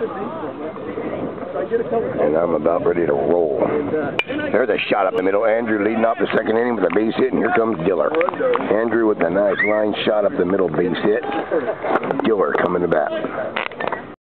And I'm about ready to roll. There's a shot up the middle. Andrew leading off the second inning with a base hit, and here comes Diller. Andrew with a nice line shot up the middle, base hit. Diller coming to bat.